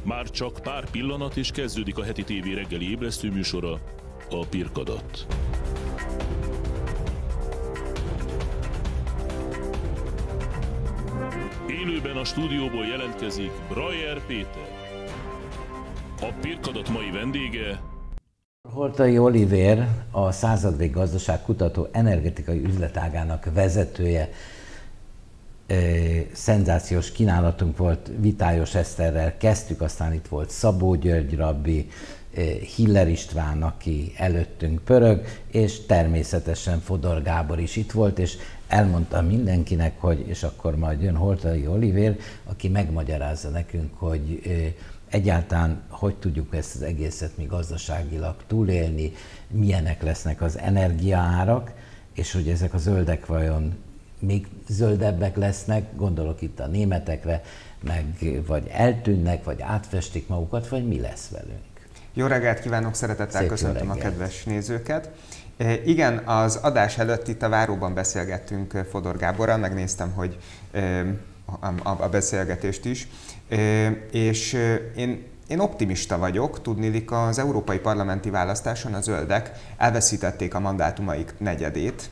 Már csak pár pillanat és kezdődik a heti tévé reggeli ébresztő műsora, a Pirkadat. Élőben a stúdióból jelentkezik Brajer Péter. A Pirkadat mai vendége Horthy Olivér, a Századvég Gazdaságkutató energetikai üzletágának vezetője. Szenzációs kínálatunk volt, Vitályos Eszterrel kezdtük, aztán itt volt Szabó György rabbi, Hiller István, aki előttünk pörög, és természetesen Fodor Gábor is itt volt, és elmondta mindenkinek, hogy, és akkor majd jön Horthy Olivér, aki megmagyarázza nekünk, hogy egyáltalán hogy tudjuk ezt az egészet mi gazdaságilag túlélni, milyenek lesznek az energiaárak, és hogy ezek a zöldek vajon még zöldebbek lesznek, gondolok itt a németekre, meg vagy eltűnnek, vagy átfestik magukat, vagy mi lesz velünk. Jó reggelt kívánok, szeretettel köszöntöm a kedves nézőket. Igen, az adás előtt itt a váróban beszélgettünk Fodor Gáborral, megnéztem, hogy a beszélgetést is, és én optimista vagyok, tudniillik az európai parlamenti választáson a zöldek elveszítették a mandátumaik negyedét.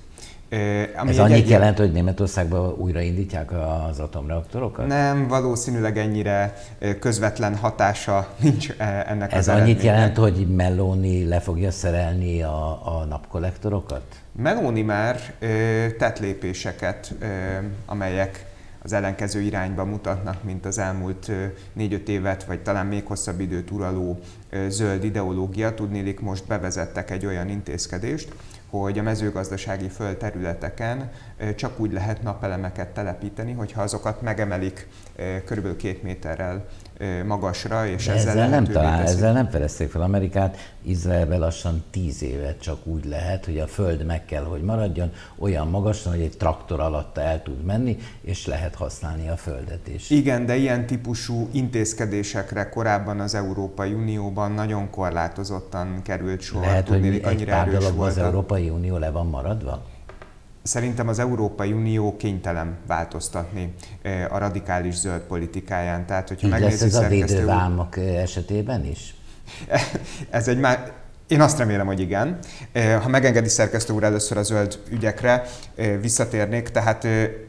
Ez annyit jelent, hogy Németországban újraindítják az atomreaktorokat? Nem, valószínűleg ennyire közvetlen hatása nincs ennek az eredménynek. Annyit jelent, hogy Meloni le fogja szerelni a napkollektorokat? Meloni már tett lépéseket, amelyek az ellenkező irányba mutatnak, mint az elmúlt 4-5 évet, vagy talán még hosszabb időt uraló zöld ideológia. Tudniillik, most bevezettek egy olyan intézkedést, hogy a mezőgazdasági földterületeken csak úgy lehet napelemeket telepíteni, hogyha azokat megemelik kb. 2 méterrel magasra, és ezzel nem fedezték fel Amerikát. Izraelben lassan 10 évet csak úgy lehet, hogy a föld meg kell, hogy maradjon olyan magasan, hogy egy traktor alatta el tud menni, és lehet használni a földet is. Igen, de ilyen típusú intézkedésekre korábban az Európai Unióban nagyon korlátozottan került sor. Lehet, hogy egy pár dologban az Európai Unió le van maradva? Szerintem az Európai Unió kénytelen változtatni a radikális zöld politikáján. Tehát, hogyha megnézi ez a védővámok esetében is? Ez egy már... Én azt remélem, hogy igen. Ha megengedi szerkesztő úr, először a zöld ügyekre visszatérnék. Tehát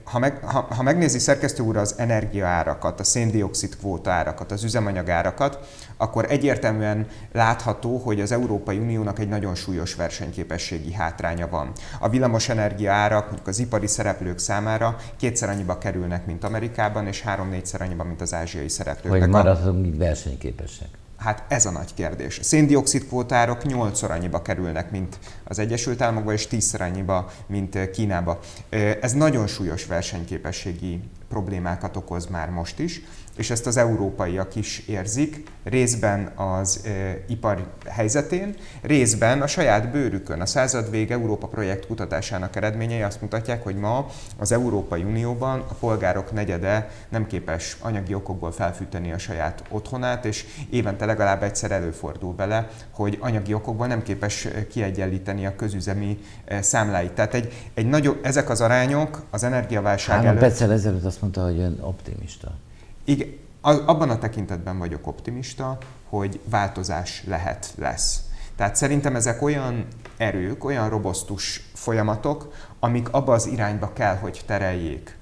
ha megnézi szerkesztő úr az energiaárakat, a széndioxid kvóta árakat, az üzemanyagárakat, akkor egyértelműen látható, hogy az Európai Uniónak egy nagyon súlyos versenyképességi hátránya van. A villamosenergia árak mondjuk az ipari szereplők számára 2-szer annyiba kerülnek, mint Amerikában, és 3-4-szer annyiba, mint az ázsiai szereplők. Hogy maradhatunk így versenyképesek? Hát ez a nagy kérdés. A széndioxid kvótárok 8-szor annyiba kerülnek, mint az Egyesült Államokban, és 10-szer annyiba, mint Kínába. Ez nagyon súlyos versenyképességi problémákat okoz már most is, és ezt az európaiak is érzik, részben az ipar helyzetén, részben a saját bőrükön. A Századvég Európa projekt kutatásának eredményei azt mutatják, hogy ma az Európai Unióban a polgárok negyede nem képes anyagi okokból felfűteni a saját otthonát, és évente legalább egyszer előfordul vele, hogy anyagi okokból nem képes kiegyenlíteni a közüzemi számláit. Tehát ezek az arányok az energiaválság előtt... 3 perccel ezelőtt azt mondta, hogy ön optimista. Igen, abban a tekintetben vagyok optimista, hogy változás lesz. Tehát szerintem ezek olyan erők, olyan robosztus folyamatok, amik abba az irányba kell, hogy tereljék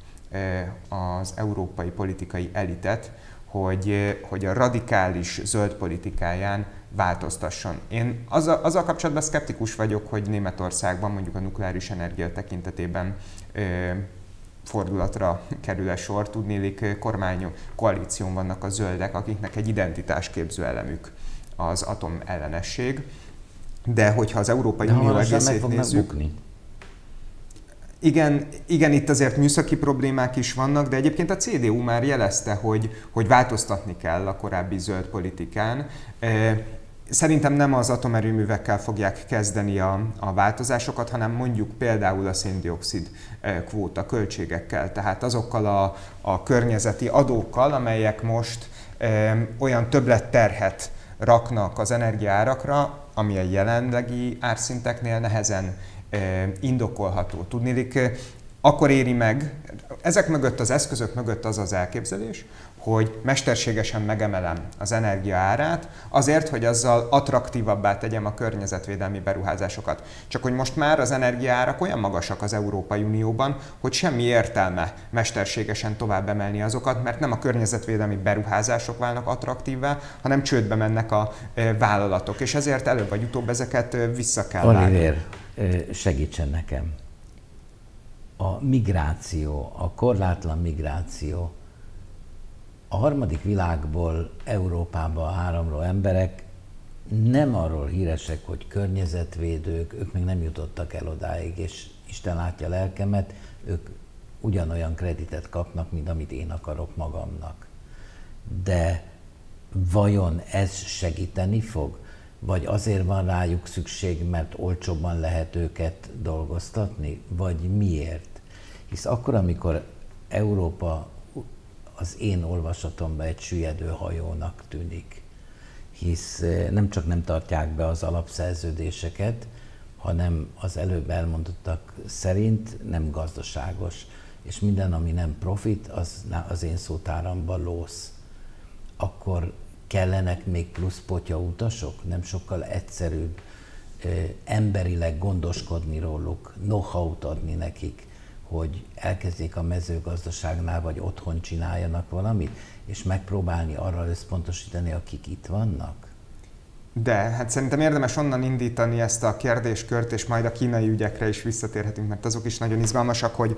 az európai politikai elitet, hogy a radikális zöld politikáján változtasson. Én azzal kapcsolatban szkeptikus vagyok, hogy Németországban mondjuk a nukleáris energia tekintetében fordulatra kerül-e sor. Tudniillik, koalíción vannak a zöldek, akiknek egy identitásképző elemük az atomellenesség. De hogyha az Európai Unió egészét nézzük... Igen, itt azért műszaki problémák is vannak, de egyébként a CDU már jelezte, hogy változtatni kell a korábbi zöld politikán. Szerintem nem az atomerőművekkel fogják kezdeni a változásokat, hanem mondjuk például a széndioxid kvóta költségekkel, tehát azokkal a környezeti adókkal, amelyek most olyan többletterhet raknak az energiaárakra, ami a jelenlegi árszinteknél nehezen indokolható. Tudniillik, akkor éri meg, ezek mögött, az eszközök mögött az az elképzelés, hogy mesterségesen megemelem az energia árát, azért, hogy azzal attraktívabbá tegyem a környezetvédelmi beruházásokat. Csak hogy most már az energiaárak olyan magasak az Európai Unióban, hogy semmi értelme mesterségesen tovább emelni azokat, mert nem a környezetvédelmi beruházások válnak attraktívvá, hanem csődbe mennek a vállalatok, és ezért előbb vagy utóbb ezeket vissza kell vágni. Olivér, segítsen nekem. A migráció, a korlátlan migráció, a harmadik világból Európába áramló emberek nem arról híresek, hogy környezetvédők, ők még nem jutottak el odáig, és Isten látja lelkemet, ők ugyanolyan kreditet kapnak, mint amit én akarok magamnak. De vajon ez segíteni fog? Vagy azért van rájuk szükség, mert olcsóbban lehet őket dolgoztatni? Vagy miért? Hisz akkor, amikor Európa az én olvasatomban egy süllyedő hajónak tűnik, hisz nem csak nem tartják be az alapszerződéseket, hanem az előbb elmondottak szerint nem gazdaságos, és minden, ami nem profit, az én szótáramban lósz. Akkor kellenek még plusz potyautasok? Nem sokkal egyszerűbb emberileg gondoskodni róluk, know-how-t adni nekik, hogy elkezdjék a mezőgazdaságnál, vagy otthon csináljanak valamit, és megpróbálni arra összpontosítani, akik itt vannak? De hát szerintem érdemes onnan indítani ezt a kérdéskört, és majd a kínai ügyekre is visszatérhetünk, mert azok is nagyon izgalmasak, hogy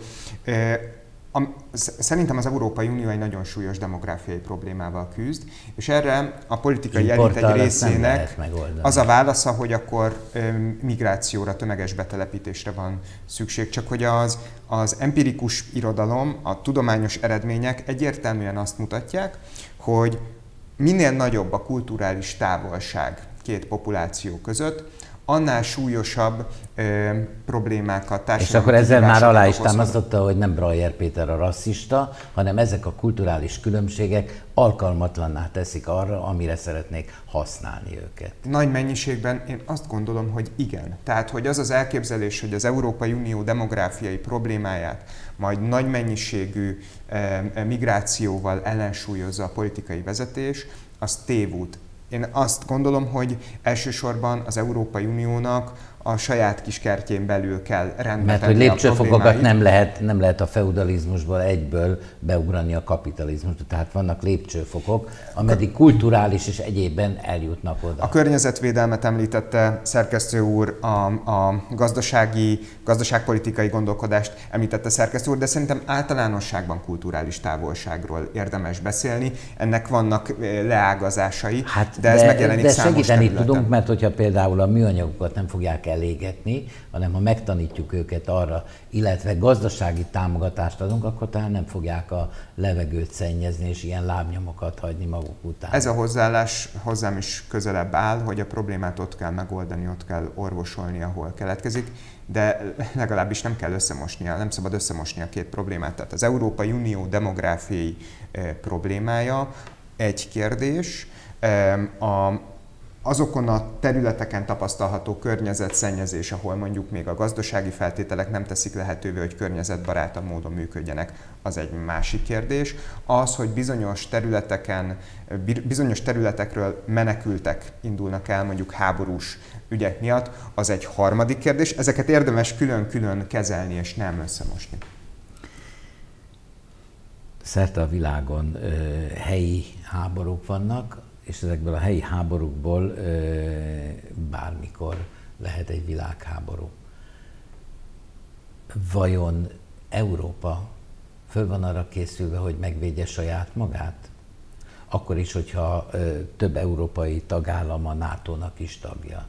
szerintem az Európai Unió egy nagyon súlyos demográfiai problémával küzd, és erre a politikai elit egy részének az a válasza, hogy akkor migrációra, tömeges betelepítésre van szükség. Csak hogy az empirikus irodalom, a tudományos eredmények egyértelműen azt mutatják, hogy minél nagyobb a kulturális távolság két populáció között, annál súlyosabb problémákat, társadalmi. És akkor ezzel már alá is támasztotta, hogy nem Breyer Péter a rasszista, hanem ezek a kulturális különbségek alkalmatlanná teszik arra, amire szeretnék használni őket. Nagy mennyiségben én azt gondolom, hogy igen. Tehát, hogy az az elképzelés, hogy az Európai Unió demográfiai problémáját majd nagy mennyiségű migrációval ellensúlyozza a politikai vezetés, az tévút. Én azt gondolom, hogy elsősorban az Európai Uniónak a saját kis kertjén belül kell rendbe tenni. Mert hogy lépcsőfokokat nem lehet a feudalizmusból egyből beugrani a kapitalizmusba. Tehát vannak lépcsőfokok, ameddig kulturális és egyébben eljutnak oda. A környezetvédelmet említette szerkesztő úr, a gazdaságpolitikai gondolkodást említette szerkesztő úr, de szerintem általánosságban kulturális távolságról érdemes beszélni. Ennek vannak leágazásai, de ez megjelenik számos segíteni területen. tudunk, mert hogyha például a műanyagokat nem fogják elégetni, hanem ha megtanítjuk őket arra, illetve gazdasági támogatást adunk, akkor talán nem fogják a levegőt szennyezni, és ilyen lábnyomokat hagyni maguk után. Ez a hozzáállás hozzám is közelebb áll, hogy a problémát ott kell megoldani, ott kell orvosolni, ahol keletkezik, de legalábbis nem szabad összemosni a két problémát. Tehát az Európai Unió demográfiai problémája egy kérdés, azokon a területeken tapasztalható környezetszennyezés, ahol mondjuk még a gazdasági feltételek nem teszik lehetővé, hogy környezetbarátabb módon működjenek, az egy másik kérdés. Az, hogy bizonyos területekről menekültek indulnak el, mondjuk háborús ügyek miatt, az egy harmadik kérdés. Ezeket érdemes külön-külön kezelni és nem összemosni. Szerte a világon helyi háborúk vannak, és ezekből a helyi háborúkból bármikor lehet egy világháború. Vajon Európa föl van arra készülve, hogy megvédje saját magát? Akkor is, hogyha több európai tagállam a NATO-nak is tagja.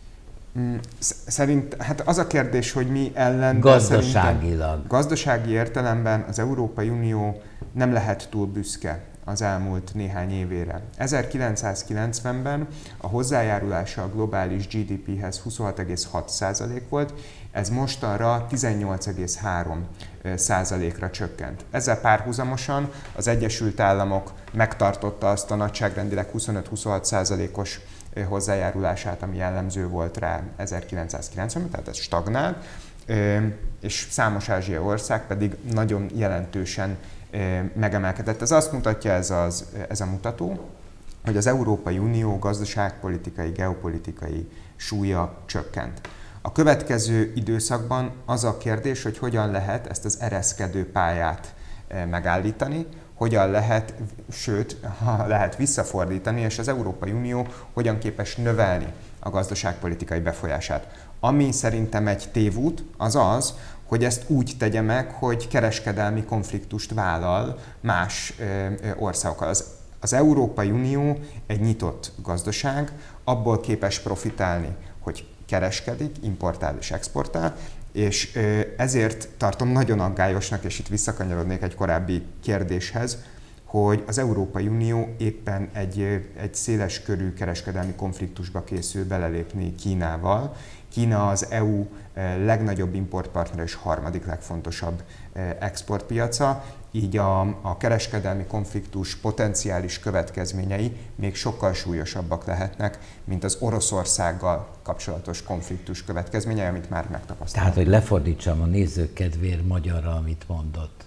Hát az a kérdés, hogy mi ellen... Gazdaságilag. Gazdasági értelemben az Európai Unió nem lehet túl büszke az elmúlt néhány évére. 1990-ben a hozzájárulása a globális GDP-hez 26,6% volt, ez mostanra 18,3%-ra csökkent. Ezzel párhuzamosan az Egyesült Államok megtartotta azt a nagyságrendileg 25-26%-os hozzájárulását, ami jellemző volt rá 1990-ben, tehát ez stagnált, és számos ázsiai ország pedig nagyon jelentősen megemelkedett. Ez azt mutatja ez a mutató, hogy az Európai Unió gazdaságpolitikai, geopolitikai súlya csökkent. A következő időszakban az a kérdés, hogy hogyan lehet ezt az ereszkedő pályát megállítani, hogyan lehet, sőt, ha lehet visszafordítani, és az Európai Unió hogyan képes növelni a gazdaságpolitikai befolyását. Ami szerintem egy tévút, az az, hogy ezt úgy tegye meg, hogy kereskedelmi konfliktust vállal más országokkal. Az Európai Unió egy nyitott gazdaság, abból képes profitálni, hogy kereskedik, importál és exportál, és ezért tartom nagyon aggályosnak, és itt visszakanyarodnék egy korábbi kérdéshez, hogy az Európai Unió éppen egy széles körű kereskedelmi konfliktusba készül belelépni Kínával. Kína az EU legnagyobb importpartner és harmadik legfontosabb exportpiaca, így a kereskedelmi konfliktus potenciális következményei még sokkal súlyosabbak lehetnek, mint az Oroszországgal kapcsolatos konfliktus következményei, amit már megtapasztaltunk. Tehát, hogy lefordítsam a nézők kedvéért magyarra, amit mondott.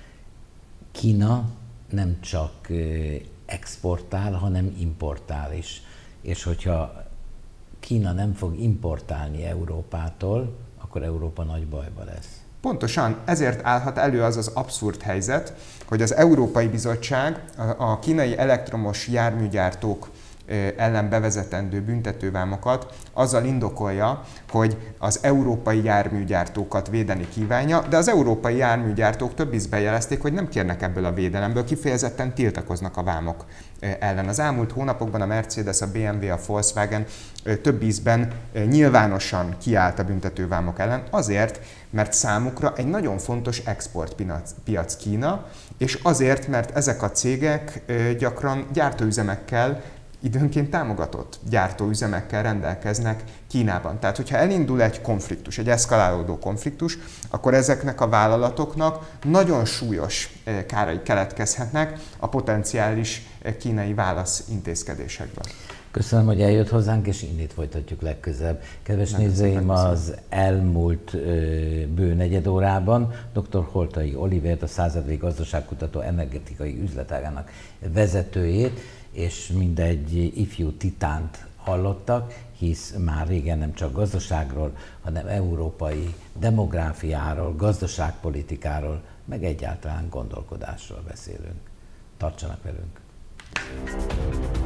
Kína nem csak exportál, hanem importál is. És hogyha Kína nem fog importálni Európától, akkor Európa nagy bajba lesz. Pontosan ezért állhat elő az az abszurd helyzet, hogy az Európai Bizottság a kínai elektromos járműgyártók ellen bevezetendő büntetővámokat azzal indokolja, hogy az európai járműgyártókat védeni kívánja, de az európai járműgyártók több ízben jelezték, hogy nem kérnek ebből a védelemből, kifejezetten tiltakoznak a vámok ellen. Az elmúlt hónapokban a Mercedes, a BMW, a Volkswagen több ízben nyilvánosan kiállt a büntetővámok ellen, azért, mert számukra egy nagyon fontos exportpiac Kína, és azért, mert ezek a cégek gyakran gyártóüzemekkel, időnként támogatott gyártóüzemekkel rendelkeznek Kínában. Tehát, hogyha elindul egy konfliktus, egy eszkalálódó konfliktus, akkor ezeknek a vállalatoknak nagyon súlyos kárai keletkezhetnek a potenciális kínai válaszintézkedésekben. Köszönöm, hogy eljött hozzánk, és innét folytatjuk legközelebb. Kedves nézőim, az elmúlt bő negyed órában dr. Holtai Olivért, a Századvégi Gazdaságkutató Energetikai Üzletágának vezetőjét, és mindegy ifjú titánt hallottak, hisz már régen nem csak gazdaságról, hanem európai demográfiáról, gazdaságpolitikáról, meg egyáltalán gondolkodásról beszélünk. Tartsanak velünk!